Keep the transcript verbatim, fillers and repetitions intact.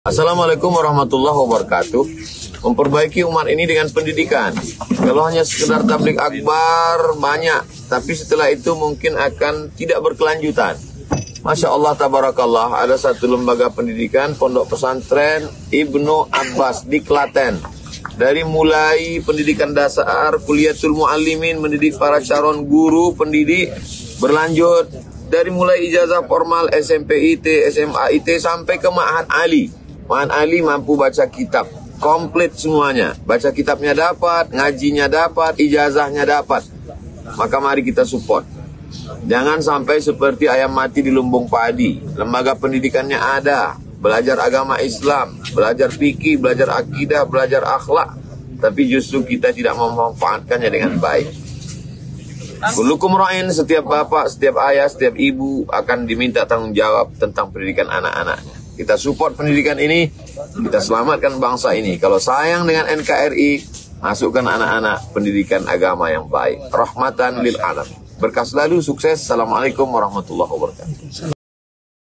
Assalamualaikum warahmatullahi wabarakatuh. Memperbaiki umat ini dengan pendidikan. Kalau hanya sekedar tabligh akbar banyak, tapi setelah itu mungkin akan tidak berkelanjutan. Masya Allah tabarakallah, ada satu lembaga pendidikan pondok pesantren Ibnu Abbas di Klaten. Dari mulai pendidikan dasar, kuliatul muallimin, mendidik para calon guru pendidik, berlanjut dari mulai ijazah formal S M P I T, S M A I T sampai ke Ma'had Ali. Ma'had Ali mampu baca kitab, komplit semuanya. Baca kitabnya dapat, ngajinya dapat, ijazahnya dapat. Maka mari kita support. Jangan sampai seperti ayam mati di lumbung padi. Lembaga pendidikannya ada, belajar agama Islam, belajar fikih, belajar akidah, belajar akhlak, tapi justru kita tidak memanfaatkannya dengan baik. Kullukum ra'in, setiap bapak, setiap ayah, setiap ibu akan diminta tanggung jawab tentang pendidikan anak-anaknya. Kita support pendidikan ini, kita selamatkan bangsa ini. Kalau sayang dengan N K R I, masukkan anak-anak pendidikan agama yang baik. Rahmatan lil alam. Berkah selalu, sukses. Assalamualaikum warahmatullahi wabarakatuh.